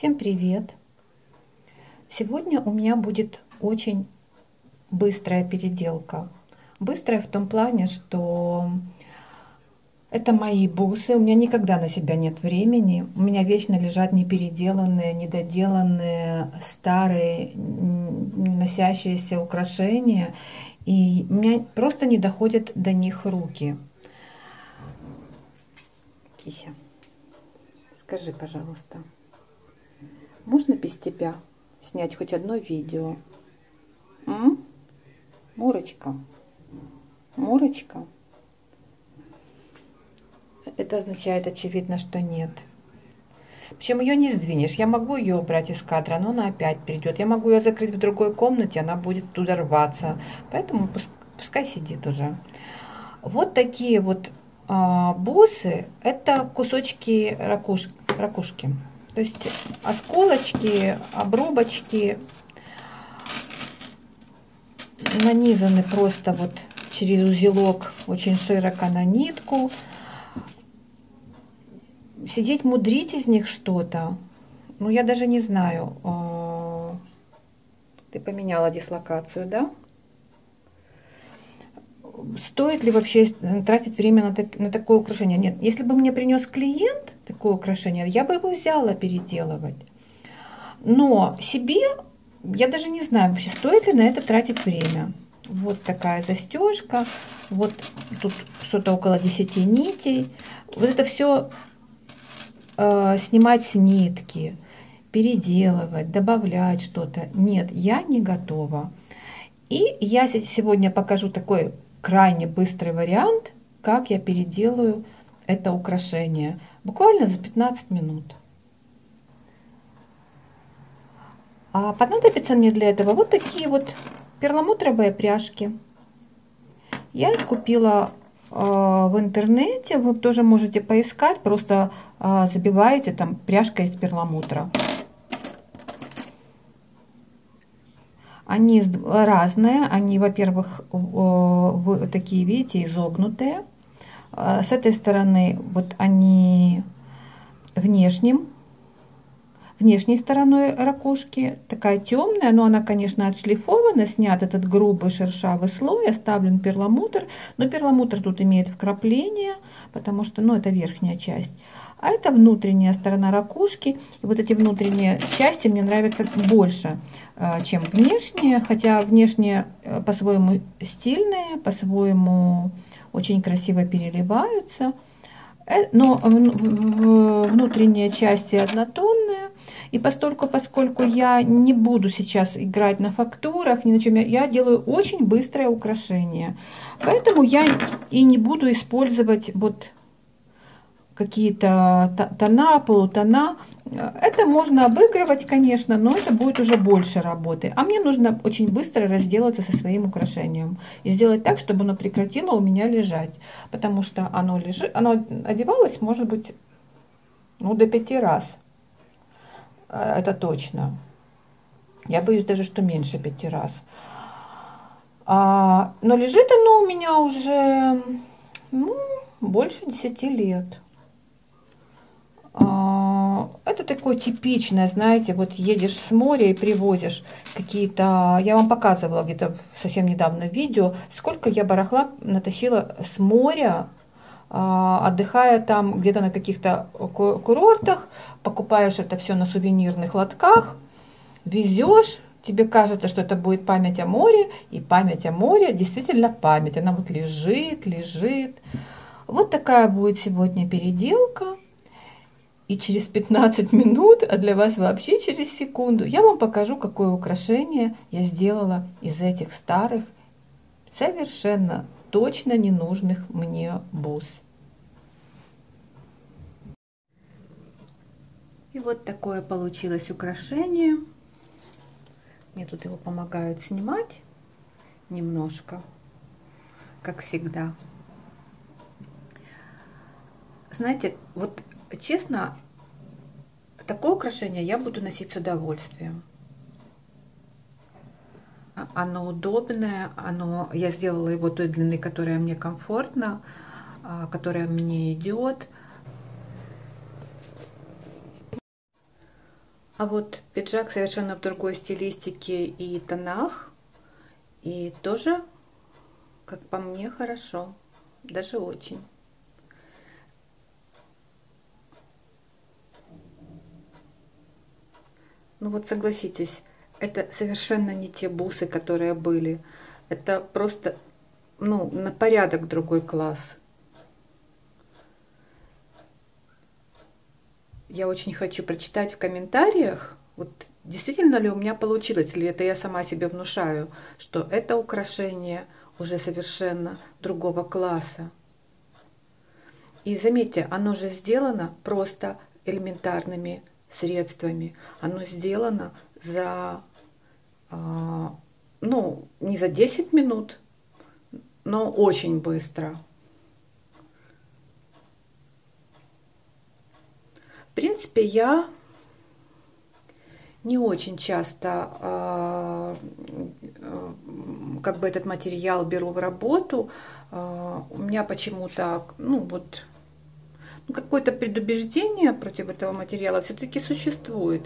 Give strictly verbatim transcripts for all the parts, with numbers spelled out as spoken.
Всем привет! Сегодня у меня будет очень быстрая переделка. Быстрая в том плане, что это мои бусы. У меня никогда на себя нет времени. У меня вечно лежат непеределанные, недоделанные, старые, не носящиеся украшения. И у меня просто не доходят до них руки. Кися, скажи, пожалуйста, можно без тебя снять хоть одно видео? М? Мурочка, Мурочка. Это означает, очевидно, что нет. Причем ее не сдвинешь. Я могу ее убрать из кадра, но она опять придет. Я могу ее закрыть в другой комнате, она будет туда рваться. Поэтому пускай сидит уже. Вот такие вот а, бусы. Это кусочки ракуш, ракушки. То есть осколочки, обрубочки нанизаны просто вот через узелок очень широко на нитку. Сидеть мудрить из них что-то, ну я даже не знаю. Ты поменяла дислокацию, да? Стоит ли вообще тратить время на, так, на такое украшение? Нет, если бы мне принес клиент такое украшение, я бы его взяла переделывать. Но себе я даже не знаю вообще, стоит ли на это тратить время. Вот такая застежка, вот тут что-то около десяти нитей. Вот это все э, снимать с нитки, переделывать, добавлять что-то. Нет, я не готова. И я сегодня покажу такой крайне быстрый вариант, как я переделаю это украшение. Буквально за пятнадцать минут. А понадобится мне для этого вот такие вот перламутровые пряжки. Я их купила э, в интернете. Вы тоже можете поискать. Просто э, забиваете там пряжка из перламутра. Они разные. Они, во-первых, э, такие, видите, изогнутые. Э, с этой стороны вот они внешним. Внешней стороной ракушки такая темная, но она, конечно, отшлифована, снят этот грубый шершавый слой, оставлен перламутр, но перламутр тут имеет вкрапление, потому что, ну, это верхняя часть, а это внутренняя сторона ракушки, и вот эти внутренние части мне нравятся больше, чем внешние, хотя внешние по-своему стильные, по-своему очень красиво переливаются, но внутренние части однотонные. И постольку, поскольку я не буду сейчас играть на фактурах, ни на чем, я делаю очень быстрое украшение. Поэтому я и не буду использовать вот какие-то тона, полутона. Это можно обыгрывать, конечно, но это будет уже больше работы. А мне нужно очень быстро разделаться со своим украшением. И сделать так, чтобы оно прекратило у меня лежать. Потому что оно лежит, оно одевалось, может быть, ну, до пяти раз. Это точно. Я боюсь даже, что меньше пяти раз. А, но лежит оно у меня уже, ну, больше десяти лет. А, это такое типичное, знаете, вот едешь с моря и привозишь какие-то... Я вам показывала где-то совсем недавно видео, сколько я барахла натащила с моря, отдыхая там где-то на каких-то курортах, покупаешь это все на сувенирных лотках, везешь, тебе кажется, что это будет память о море, и память о море действительно память, она вот лежит, лежит. Вот такая будет сегодня переделка, и через пятнадцать минут, а для вас вообще через секунду, я вам покажу, какое украшение я сделала из этих старых, совершенно точно ненужных мне бус. И вот такое получилось украшение. Мне тут его помогают снимать немножко, как всегда. Знаете, вот честно, такое украшение я буду носить с удовольствием. Оно удобное, оно, я сделала его той длины, которая мне комфортна, которая мне идет. А вот пиджак совершенно в другой стилистике и тонах. И тоже, как по мне, хорошо. Даже очень. Ну вот согласитесь, это совершенно не те бусы, которые были. Это просто, ну, на порядок другой класс. Я очень хочу прочитать в комментариях, вот действительно ли у меня получилось, или это я сама себе внушаю, что это украшение уже совершенно другого класса. И заметьте, оно же сделано просто элементарными средствами. Оно сделано за, ну, не за десять минут, но очень быстро. В принципе, я не очень часто как бы этот материал беру в работу. У меня почему-то, ну вот, какое-то предубеждение против этого материала все-таки существует.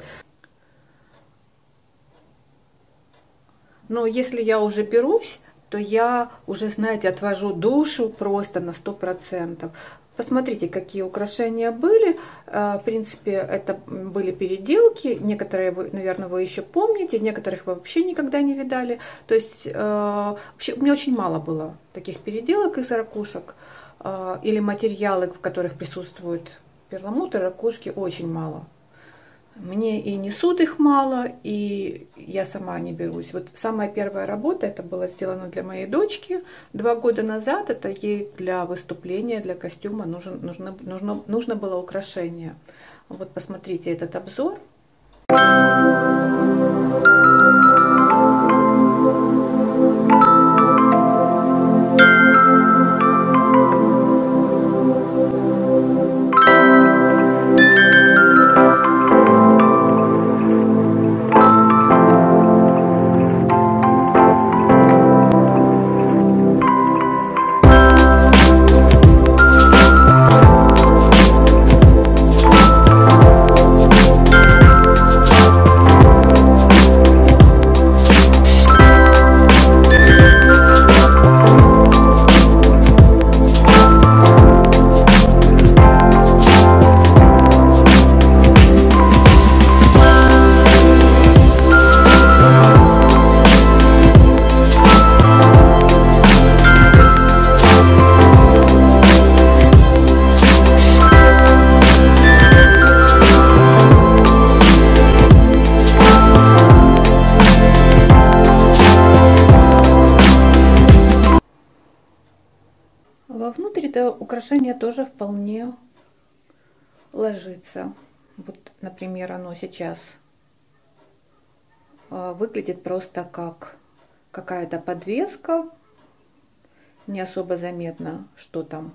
Но если я уже берусь, то я уже, знаете, отвожу душу просто на сто процентов. Посмотрите, какие украшения были. В принципе, это были переделки. Некоторые, вы, наверное, вы еще помните, некоторых вы вообще никогда не видали. То есть, вообще, у меня очень мало было таких переделок из ракушек. Или материалы, в которых присутствуют перламутр, ракушки, очень мало. Мне и несут их мало, и я сама не берусь. Вот самая первая работа, это была сделана для моей дочки два года назад. Это ей для выступления, для костюма нужно, нужно, нужно, нужно было украшение. Вот посмотрите этот обзор. Вовнутрь это украшение тоже вполне ложится. Вот, например, оно сейчас выглядит просто как какая-то подвеска. Не особо заметно, что там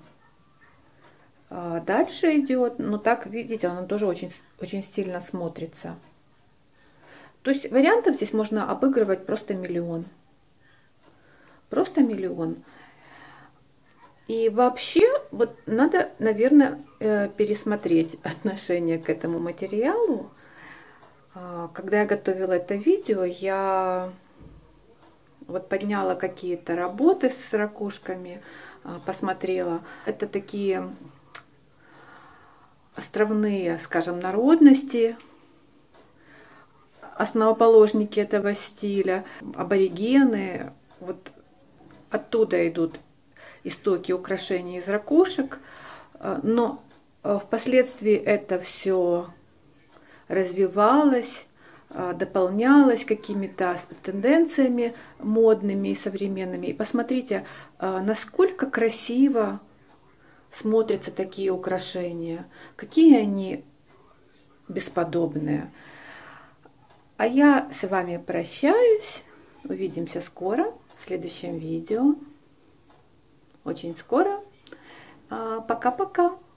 дальше идет. Но так, видите, оно тоже очень, очень стильно смотрится. То есть вариантов здесь можно обыгрывать просто миллион. Просто миллион. И вообще, вот надо, наверное, пересмотреть отношение к этому материалу. Когда я готовила это видео, я вот подняла какие-то работы с ракушками, посмотрела. Это такие островные, скажем, народности, основоположники этого стиля, аборигены. Вот оттуда идут истоки украшений из ракушек, но впоследствии это все развивалось, дополнялось какими-то тенденциями модными и современными. И посмотрите, насколько красиво смотрятся такие украшения, какие они бесподобные. А я с вами прощаюсь, увидимся скоро в следующем видео. Очень скоро. Пока-пока.